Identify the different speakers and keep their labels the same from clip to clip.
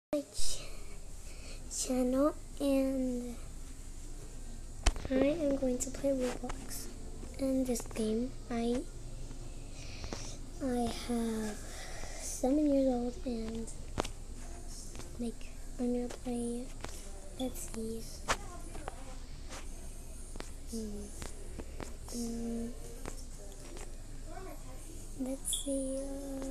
Speaker 1: my channel, and I am going to play Roblox. In this game, I have 7 years old, and I'm gonna play. Let's see. Let's see.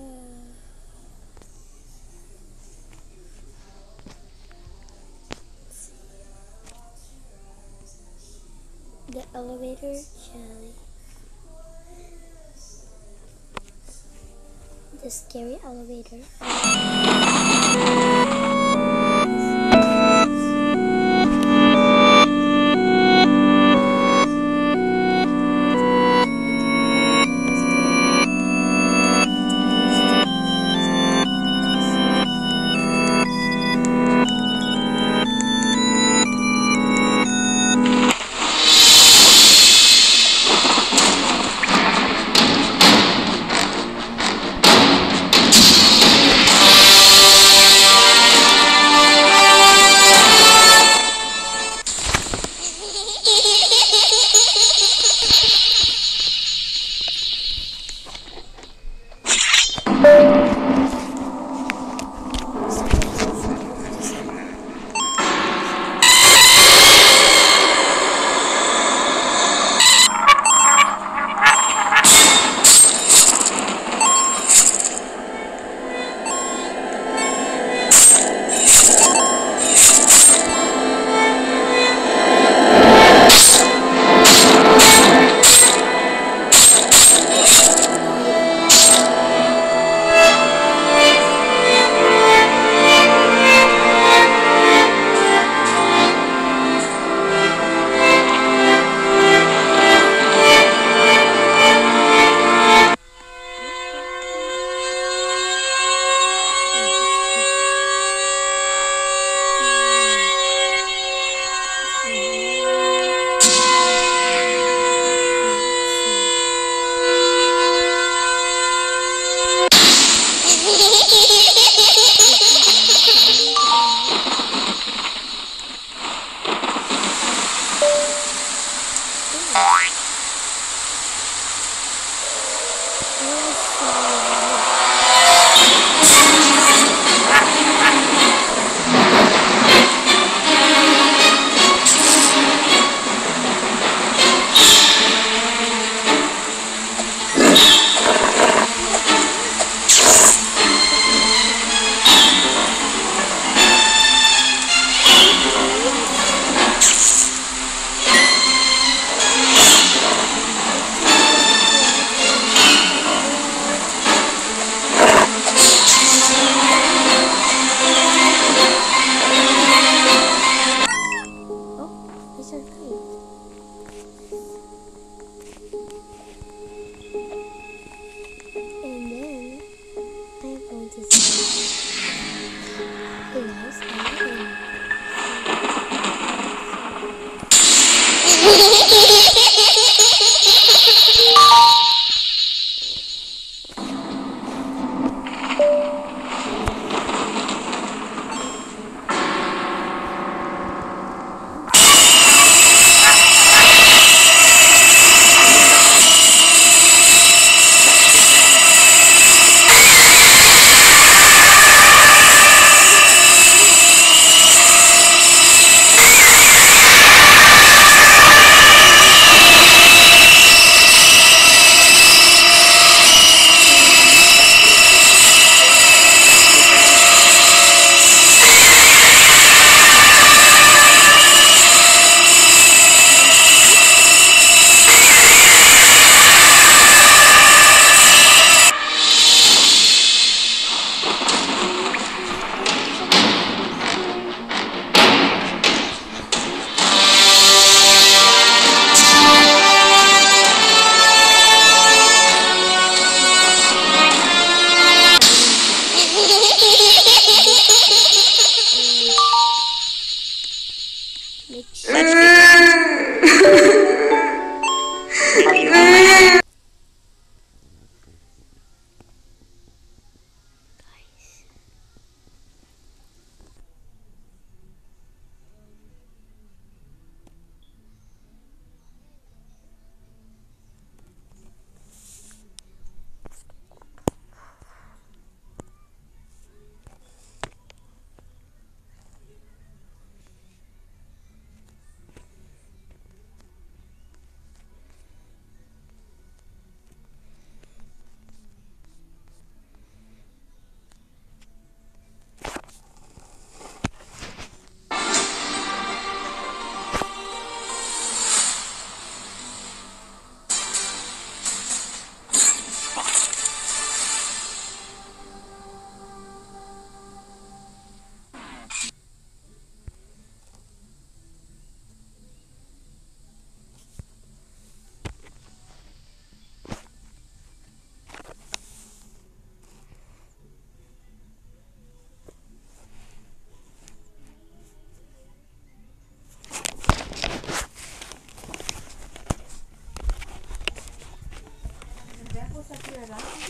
Speaker 1: The elevator challenge. The scary elevator.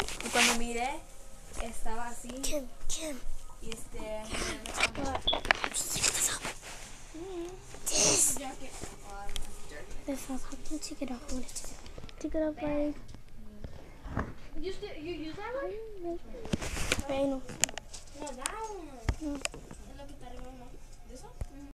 Speaker 2: Y cuando miré, estaba así.
Speaker 1: Kim.
Speaker 2: Y
Speaker 1: What? Take this off. This. This off. How can you take it off? I want to take it off, like.
Speaker 3: You use that one?
Speaker 1: Right, no.
Speaker 3: No, that one.
Speaker 1: No.